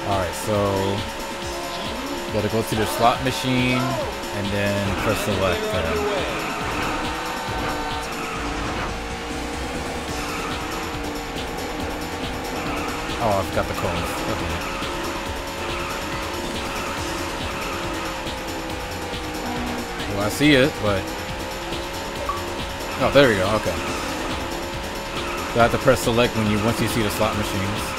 Alright, so you gotta go to the slot machine and then press select. Oh, I forgot the cones. Okay. Well, I see it, but... Oh, there we go, okay. So I have to press select once you see the slot machines.